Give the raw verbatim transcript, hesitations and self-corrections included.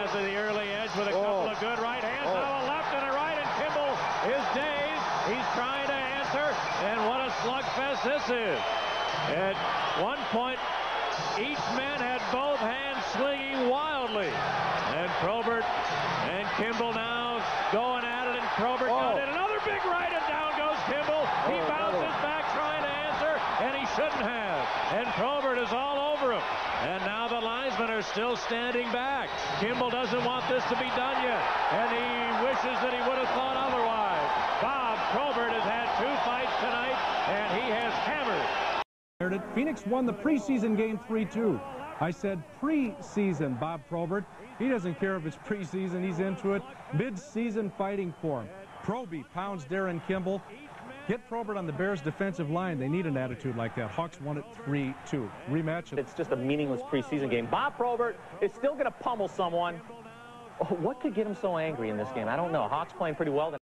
to the early edge with a oh. couple of good right hands. Oh. Now a left and a right, and Kimball is dazed. He's trying to answer, and what a slugfest this is. At one point, each man had both hands swinging wildly. And Probert and Kimball now going at it, and Probert oh. got in another big right, and down goes Kimball. He oh, bounces oh. back trying to answer, and he shouldn't have. And Probert is all over him. And now the linesmen are still standing back. Kimball doesn't want this to be done yet, and he wishes that he would have thought otherwise. Bob Probert has had two fights tonight, and he has hammered. Phoenix won the preseason game three two. I said preseason, Bob Probert. He doesn't care if it's preseason. He's into it. Mid-season fighting for him. Proby pounds Darren Kimball. Get Probert on the Bears' defensive line. They need an attitude like that. Hawks won it three two. Rematch. It's just a meaningless preseason game. Bob Probert is still going to pummel someone. What could get him so angry in this game? I don't know. Hawks playing pretty well tonight.